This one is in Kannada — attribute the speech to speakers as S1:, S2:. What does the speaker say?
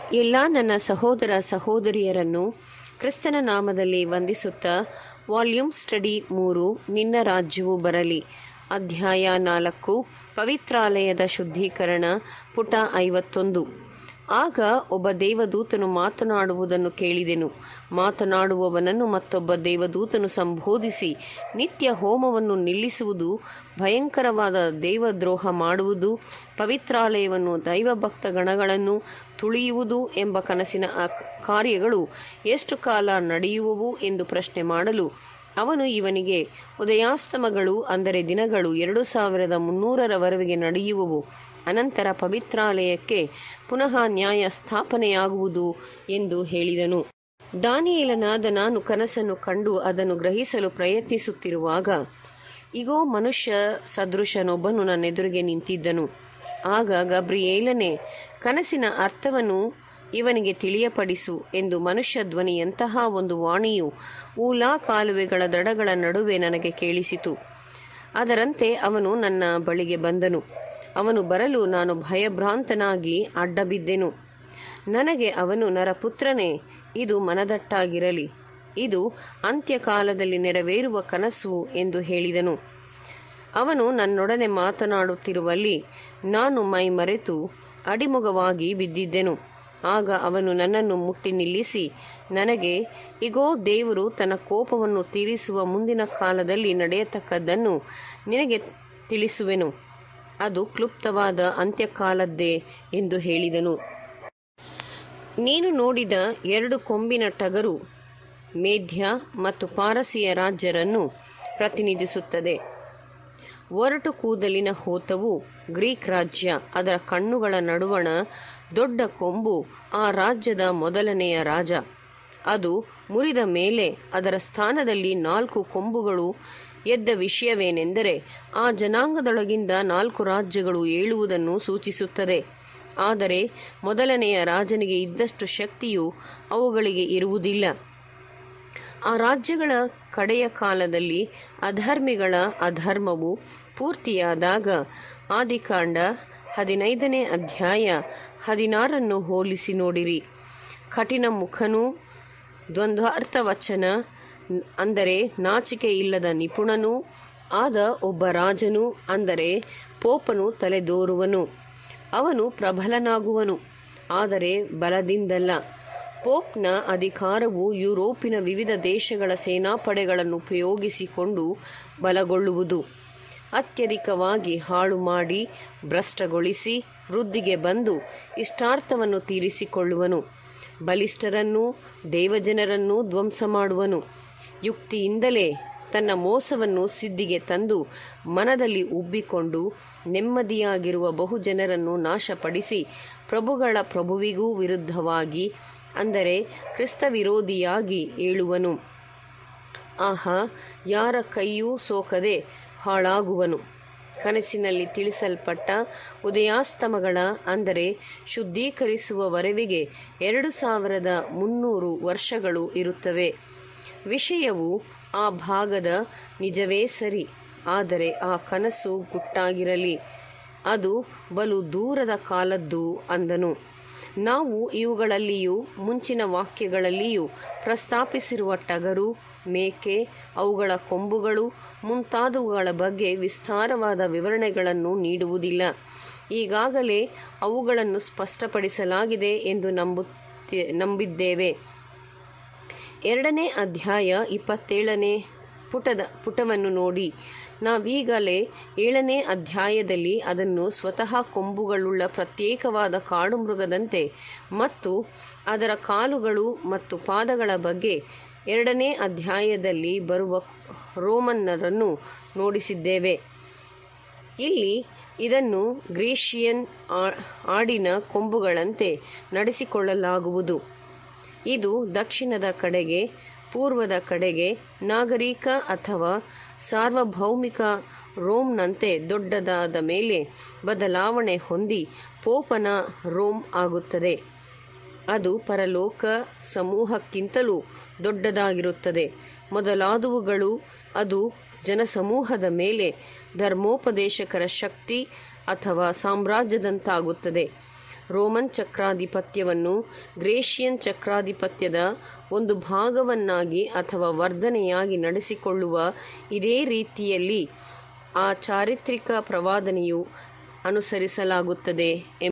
S1: ಎಲ್ಲ ನನ್ನ ಸಹೋದರ ಸಹೋದರಿಯರನ್ನು ಕ್ರಿಸ್ತನ ನಾಮದಲ್ಲಿ ವಂದಿಸುತ್ತಾ ವಾಲ್ಯೂಮ್ ಸ್ಟಡಿ 3 ನಿನ್ನ ರಾಜ್ಯವು ಬರಲಿ ಅಧ್ಯಾಯ 4 ಪವಿತ್ರಾಲಯದ ಶುದ್ಧೀಕರಣ ಪುಟ 51. ಆಗ ಒಬ್ಬ ದೇವದೂತನು ಮಾತನಾಡುವುದನ್ನು ಕೇಳಿದೆನು. ಮಾತನಾಡುವವನನ್ನು ಮತ್ತೊಬ್ಬ ದೇವದೂತನು ಸಂಬೋಧಿಸಿ, ನಿತ್ಯ ಹೋಮವನ್ನು ನಿಲ್ಲಿಸುವುದು, ಭಯಂಕರವಾದ ದೇವದ್ರೋಹ ಮಾಡುವುದು, ಪವಿತ್ರಾಲಯವನ್ನು ದೈವಭಕ್ತ ಗಣಗಳನ್ನು ತುಳಿಯುವುದು ಎಂಬ ಕನಸಿನ ಕಾರ್ಯಗಳು ಎಷ್ಟು ಕಾಲ ನಡೆಯುವವು ಎಂದು ಪ್ರಶ್ನೆ ಮಾಡಲು, ಅವನು ಇವನಿಗೆ, ಉದಯಾಸ್ತಮಗಳು ಅಂದರೆ ದಿನಗಳು 2300 ನಡೆಯುವವು. ಅನಂತರ ಪವಿತ್ರಾಲಯಕ್ಕೆ ಪುನಃ ನ್ಯಾಯ ಸ್ಥಾಪನೆಯಾಗುವುದು ಎಂದು ಹೇಳಿದನು. ದಾನಿಯೇಲನಾದ ನಾನು ಕನಸನ್ನು ಕಂಡು ಅದನ್ನು ಗ್ರಹಿಸಲು ಪ್ರಯತ್ನಿಸುತ್ತಿರುವಾಗ, ಇಗೋ, ಮನುಷ್ಯ ಸದೃಶನೊಬ್ಬನು ನನ್ನೆದುರಿಗೆ ನಿಂತಿದ್ದನು. ಆಗ ಗಬ್ರಿಯೇಲನೇ, ಕನಸಿನ ಅರ್ಥವನ್ನು ಇವನಿಗೆ ತಿಳಿಯಪಡಿಸು ಎಂದು ಮನುಷ್ಯ ಧ್ವನಿಯಂತಹ ಒಂದು ವಾಣಿಯು ಊಲಾ ಕಾಲುವೆಗಳ ದಡಗಳ ನಡುವೆ ನನಗೆ ಕೇಳಿಸಿತು. ಅದರಂತೆ ಅವನು ನನ್ನ ಬಳಿಗೆ ಬಂದನು. ಅವನು ಬರಲು ನಾನು ಭಯಭ್ರಾಂತನಾಗಿ ಅಡ್ಡಬಿದ್ದೆನು. ನನಗೆ ಅವನು, ನರಪುತ್ರನೇ, ಇದು ಮನದಟ್ಟಾಗಿರಲಿ, ಇದು ಅಂತ್ಯಕಾಲದಲ್ಲಿ ನೆರವೇರುವ ಕನಸು ಎಂದು ಹೇಳಿದನು. ಅವನು ನನ್ನೊಡನೆ ಮಾತನಾಡುತ್ತಿರುವಲ್ಲಿ ನಾನು ಮೈ ಮರೆತು ಅಡಿಮುಗವಾಗಿ ಬಿದ್ದಿದ್ದೆನು. ಆಗ ಅವನು ನನ್ನನ್ನು ಮುಟ್ಟಿ ನಿಲ್ಲಿಸಿ ನನಗೆ, ಇಗೋ, ದೇವರು ತನ್ನ ಕೋಪವನ್ನು ತೀರಿಸುವ ಮುಂದಿನ ಕಾಲದಲ್ಲಿ ನಡೆಯತಕ್ಕದ್ದನ್ನು ನಿನಗೆ ತಿಳಿಸುವೆನು. ಅದು ಕ್ಲುಪ್ತವಾದ ಅಂತ್ಯಕಾಲದ್ದೇ ಎಂದು ಹೇಳಿದನು. ನೀನು ನೋಡಿದ 2 ಕೊಂಬಿನ ಟಗರು ಮೇಧ್ಯ ಮತ್ತು ಪಾರಸಿಯ ರಾಜ್ಯರನ್ನು ಪ್ರತಿನಿಧಿಸುತ್ತದೆ. ಒರಟು ಕೂದಲಿನ ಹೋತವು ಗ್ರೀಕ್ ರಾಜ್ಯ. ಅದರ ಕಣ್ಣುಗಳ ನಡುವಣ ದೊಡ್ಡ ಕೊಂಬು ಆ ರಾಜ್ಯದ ಮೊದಲನೆಯ ರಾಜ. ಅದು ಮುರಿದ ಮೇಲೆ ಅದರ ಸ್ಥಾನದಲ್ಲಿ 4 ಕೊಂಬುಗಳು ಎದ್ದ ವಿಷಯವೇನೆಂದರೆ, ಆ ಜನಾಂಗದೊಳಗಿಂದ 4 ರಾಜ್ಯಗಳು ಏಳುವುದನ್ನು ಸೂಚಿಸುತ್ತದೆ. ಆದರೆ ಮೊದಲನೆಯ ರಾಜನಿಗೆ ಇದ್ದಷ್ಟು ಶಕ್ತಿಯು ಅವುಗಳಿಗೆ ಇರುವುದಿಲ್ಲ. ಆ ರಾಜ್ಯಗಳ ಕಡೆಯ ಕಾಲದಲ್ಲಿ ಅಧರ್ಮಿಗಳ ಅಧರ್ಮವು ಪೂರ್ತಿಯಾದಾಗ, ಆದಿಕಾಂಡ 15ನೇ ಅಧ್ಯಾಯ 16 ಹೋಲಿಸಿ ನೋಡಿರಿ. ಕಠಿಣ ಮುಖನೂ ದ್ವಂದ್ವಾರ್ಥ ವಚನ ಅಂದರೆ ನಾಚಿಕೆ ಇಲ್ಲದ ನಿಪುಣನೂ ಆದ ಒಬ್ಬ ರಾಜನು ಅಂದರೆ ಪೋಪನು ತಲೆದೋರುವನು. ಅವನು ಪ್ರಬಲನಾಗುವನು, ಆದರೆ ಬಲದಿಂದಲ್ಲ. ಪೋಪ್ನ ಅಧಿಕಾರವು ಯುರೋಪಿನ ವಿವಿಧ ದೇಶಗಳ ಸೇನಾಪಡೆಗಳನ್ನು ಉಪಯೋಗಿಸಿಕೊಂಡು ಬಲಗೊಳ್ಳುವುದು. ಅತ್ಯಧಿಕವಾಗಿ ಹಾಳು ಮಾಡಿ ಭ್ರಷ್ಟಗೊಳಿಸಿ ವೃದ್ಧಿಗೆ ಬಂದು ಇಷ್ಟಾರ್ಥವನ್ನು ತೀರಿಸಿಕೊಳ್ಳುವನು. ಬಲಿಷ್ಠರನ್ನೂ ದೇವಜನರನ್ನೂ ಧ್ವಂಸ ಮಾಡುವನು. ಯುಕ್ತಿಯಿಂದಲೇ ತನ್ನ ಮೋಸವನ್ನು ಸಿದ್ಧಿಗೆ ತಂದು ಮನದಲ್ಲಿ ಉಬ್ಬಿಕೊಂಡು ನೆಮ್ಮದಿಯಾಗಿರುವ ಬಹುಜನರನ್ನು ನಾಶಪಡಿಸಿ ಪ್ರಭುಗಳ ಪ್ರಭುವಿಗೂ ವಿರುದ್ಧವಾಗಿ ಅಂದರೆ ಕ್ರಿಸ್ತ ವಿರೋಧಿಯಾಗಿ ಏಳುವನು. ಆಹಾ, ಯಾರ ಕೈಯೂ ಸೋಕದೆ ಹಾಳಾಗುವನು. ಕನಸಿನಲ್ಲಿ ತಿಳಿಸಲ್ಪಟ್ಟ ಉದಯಾಸ್ತಮಗಳ ಅಂದರೆ ಶುದ್ಧೀಕರಿಸುವವರೆವಿಗೆ 2300 ವರ್ಷಗಳು ಇರುತ್ತವೆ. ವಿಷಯವು ಆ ಭಾಗದ ನಿಜವೇ ಸರಿ, ಆದರೆ ಆ ಕನಸು ಗುಟ್ಟಾಗಿರಲಿ, ಅದು ಬಲು ದೂರದ ಕಾಲದ್ದು ಅಂದನು. ನಾವು ಇವುಗಳಲ್ಲಿಯೂ ಮುಂಚಿನ ವಾಕ್ಯಗಳಲ್ಲಿಯೂ ಪ್ರಸ್ತಾಪಿಸಿರುವ ಟಗರು, ಮೇಕೆ, ಅವುಗಳ ಕೊಂಬುಗಳು ಮುಂತಾದವುಗಳ ಬಗ್ಗೆ ವಿಸ್ತಾರವಾದ ವಿವರಣೆಗಳನ್ನು ನೀಡುವುದಿಲ್ಲ. ಈಗಾಗಲೇ ಅವುಗಳನ್ನು ಸ್ಪಷ್ಟಪಡಿಸಲಾಗಿದೆ ಎಂದು ನಂಬಿದ್ದೇವೆ. 2ನೇ ಅಧ್ಯಾಯ 27ನೇ ಪುಟವನ್ನು ನೋಡಿ. ನಾವೀಗಲೇ 7ನೇ ಅಧ್ಯಾಯದಲ್ಲಿ ಅದನ್ನು ಸ್ವತಃ ಕೊಂಬುಗಳುಳ್ಳ ಪ್ರತ್ಯೇಕವಾದ ಕಾಡು ಮೃಗದಂತೆ ಮತ್ತು ಅದರ ಕಾಲುಗಳು ಮತ್ತು ಪಾದಗಳ ಬಗ್ಗೆ 2ನೇ ಅಧ್ಯಾಯದಲ್ಲಿ ಬರುವ ರೋಮನ್ನರನ್ನು ನೋಡಿಸಿದ್ದೇವೆ. ಇಲ್ಲಿ ಇದನ್ನು ಗ್ರೀಷಿಯನ್ ಆಡಿನ ಕೊಂಬುಗಳಂತೆ ನಡೆಸಿಕೊಳ್ಳಲಾಗುವುದು. ಇದು ದಕ್ಷಿಣದ ಕಡೆಗೆ, ಪೂರ್ವದ ಕಡೆಗೆ ನಾಗರಿಕ ಅಥವಾ ಸಾರ್ವಭೌಮಿಕ ರೋಮ್ನಂತೆ ದೊಡ್ಡದಾದ ಮೇಲೆ ಬದಲಾವಣೆ ಹೊಂದಿ ಪೋಪನ ರೋಮ್ ಆಗುತ್ತದೆ. ಅದು ಪರಲೋಕ ಸಮೂಹಕ್ಕಿಂತಲೂ ದೊಡ್ಡದಾಗಿರುತ್ತದೆ. ಮೊದಲಾದವುಗಳು ಅದು ಜನಸಮೂಹದ ಮೇಲೆ ಧರ್ಮೋಪದೇಶಕರ ಶಕ್ತಿ ಅಥವಾ ಸಾಮ್ರಾಜ್ಯದಂತಾಗುತ್ತದೆ. ರೋಮನ್ ಚಕ್ರಾಧಿಪತ್ಯವನ್ನು ಗ್ರೇಷಿಯನ್ ಚಕ್ರಾಧಿಪತ್ಯದ ಒಂದು ಭಾಗವನ್ನಾಗಿ ಅಥವಾ ವರ್ಧನೆಯಾಗಿ ನಡೆಸಿಕೊಳ್ಳುವ ಇದೇ ರೀತಿಯಲ್ಲಿ ಆ ಚಾರಿತ್ರಿಕ ಪ್ರವಾದನೆಯು ಅನುಸರಿಸಲಾಗುತ್ತದೆ